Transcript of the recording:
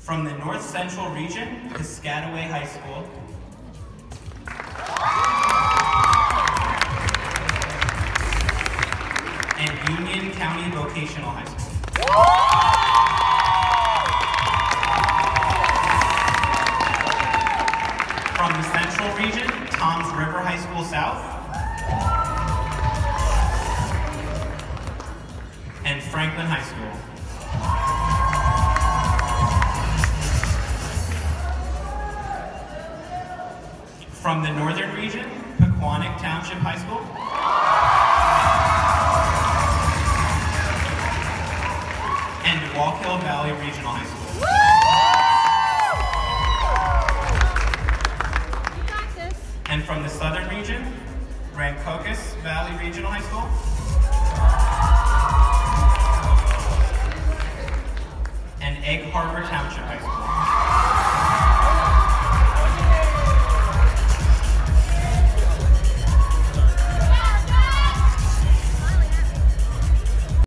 From the North Central region, Piscataway High School. And Union County Vocational High School. From the Central region, Toms River High School South. And Franklin High School. From the Northern region, Pequannock Township High School. And Walkill Valley Regional High School. You got this. And from the Southern region, Rancocas Valley Regional High School. And Egg Harbor Township High School.